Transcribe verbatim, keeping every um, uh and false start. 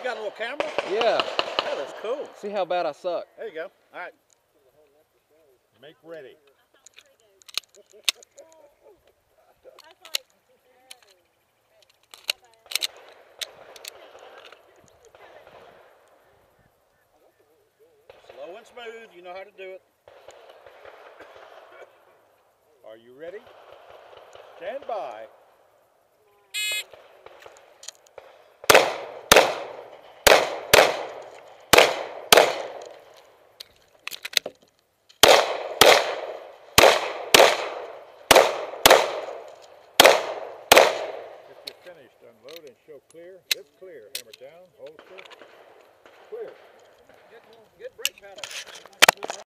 got a little camera? Yeah. That is cool. See how bad I suck. There you go. All right. Make ready. Slow and smooth. You know how to do it. Are you ready? Stand by. If you're finished, unload and show clear. It's clear. Hammer down, holster. Clear. Good, good brake pedal.